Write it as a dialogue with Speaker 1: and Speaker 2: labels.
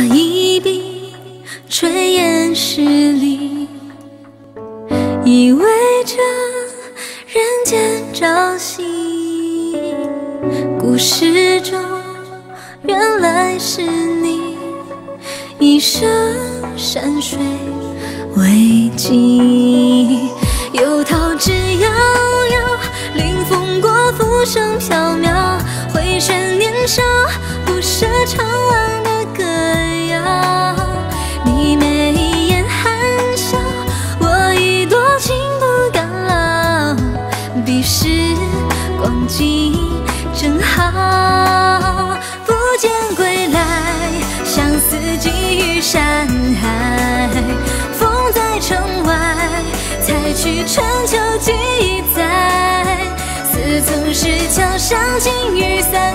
Speaker 1: 一笔，炊烟十里，依偎着人间朝夕。故事中原来是你，一生山水为记。游桃之夭夭，临风过，浮生缥缈。回旋年少，不舍长郎的歌谣。你眉眼含笑，我一朵情不敢老。彼时光景正好，不见归来，相思寄于山海。风在城外，采取春秋几载。似曾是桥上，金雨伞。